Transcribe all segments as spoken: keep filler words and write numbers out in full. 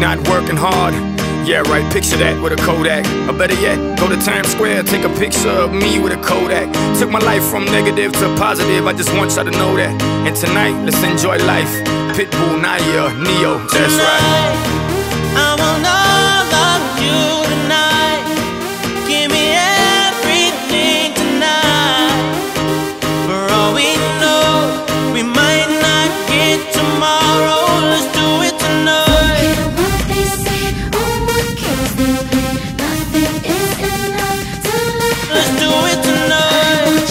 not working hard. Yeah, right, picture that with a Kodak. Or better yet, go to Times Square, take a picture of me with a Kodak. Took my life from negative to positive, I just want y'all to know that. And tonight, let's enjoy life. Pitbull, Naya, Neo, that's right. I want all of you tonight. Give me everything tonight. For all we know, we might not get tomorrow. Let's do it tonight. Let's do it tonight.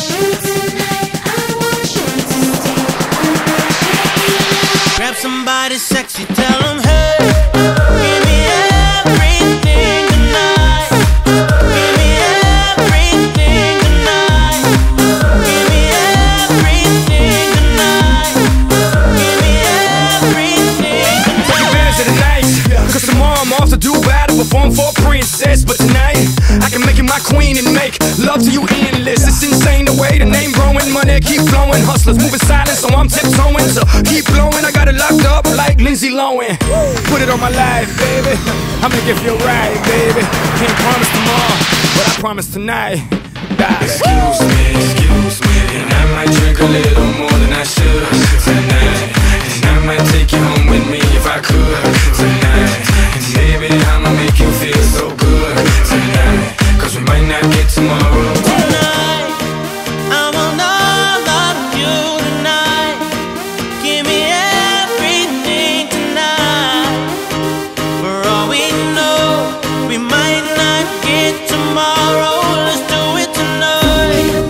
Grab somebody sexy, tell them hey. Give me everything tonight. Give me everything tonight. Give me everything tonight. Give me everything tonight. Take advantage of the night, cause tomorrow I'm off to do battle, perform for a princess. But tonight, I can make you my queen and make love to you endless. It's insane the way the name growing, money keep flowing. Hustlers moving silent, so I'm tiptoeing. So keep blowing, I got it locked up like Lindsay Lohan. Put it on my life, baby, I make it feel right, baby. Can't promise tomorrow, but I promise tonight. Die. Excuse me, excuse me, and I might drink a little more than I should tonight. And I might take you home with me if I could tonight. And baby, I'ma make you feel so good tonight, cause we might not get tomorrow. Tonight, I want all of you tonight. Give me everything tonight. For all we know, we might not get tomorrow. Let's do it tonight.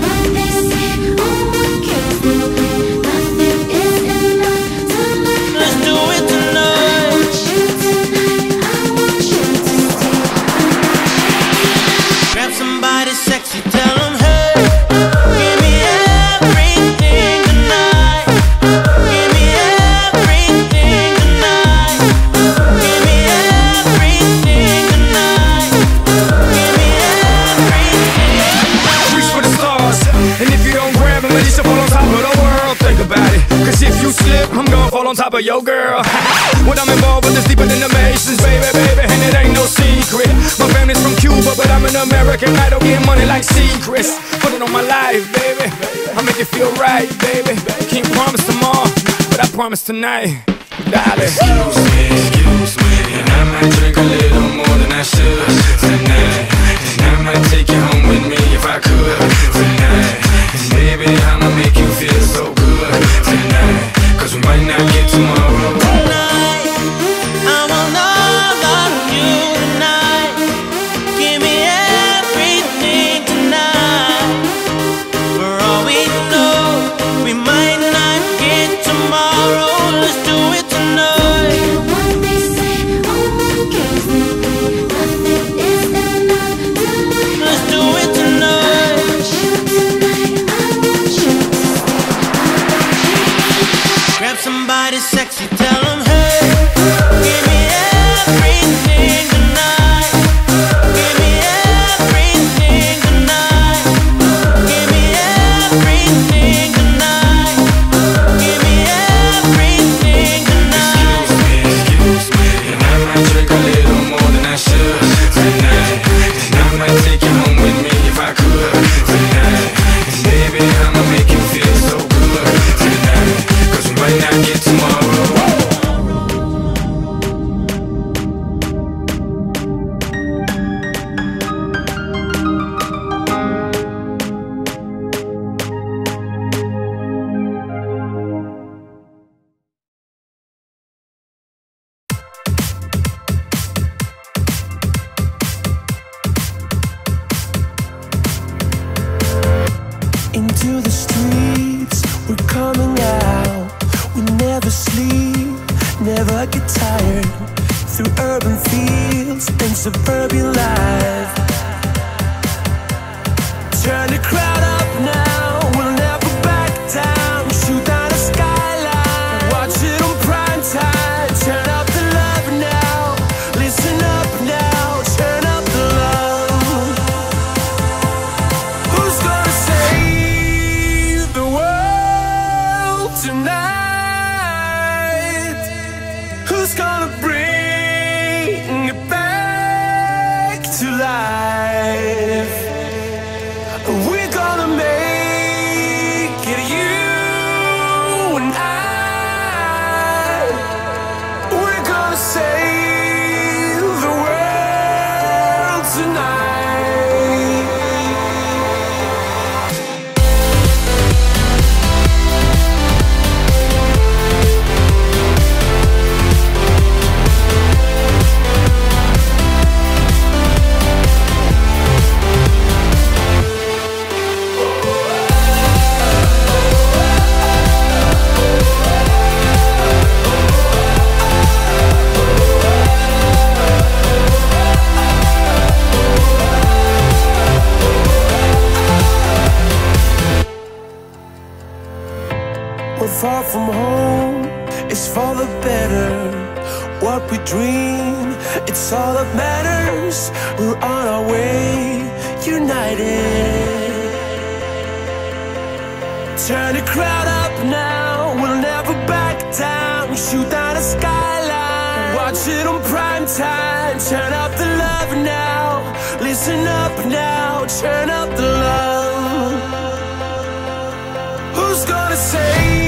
Let's do it tonight. Grab somebody sexy, tell them hey. Give me everything tonight. Give me everything tonight. Give me everything tonight. Give me everything tonight. Reach for the stars, and if you don't grab them, let yourself fall on top of the world. Think about it, cause if you slip, I'm gonna fall on top of your girl. What I'm involved with is deeper than the Masons, baby, baby, and it ain't no secret. My family's from Cuba, but I'm an American idol, getting money like secrets. Put it on my life, baby, I make it feel right, baby. Can't promise tomorrow, but I promise tonight, darling. Excuse me, excuse me, and I might drink a little more than I should tonight. And I might take you home with me if I could tonight. And baby, I'ma make you feel so good tonight, cause we might not get tomorrow. Tonight, I want all of you tonight. Give me everything tonight. For all we know, we might not get tomorrow. Let's do it tonight. Let's do it tonight. Grab somebody sexy, tell them hey. Give me everything tonight. Give me everything tonight. Give me everything tonight. Give me everything tonight. Excuse me, excuse me, and I might drink a little more than I should tonight. And I might take you home with me if I could tonight. And baby, I'ma make you feel so good tonight, cause we might not get tomorrow. Into the streets, we're coming out. We never sleep, never get tired. Through urban fields and suburban life. Turn the crowd up now, we'll never back down. Shoot down the skyline, watch it on prime time. Turn up the love now, listen up now. Turn up the love. Who's gonna save the world tonight? Who's gonna bring what we dream. It's all that matters. We're on our way, united. Turn the crowd up now, we'll never back down. Shoot down the skyline, watch it on prime time. Turn up the love now, listen up now. Turn up the love. Who's gonna say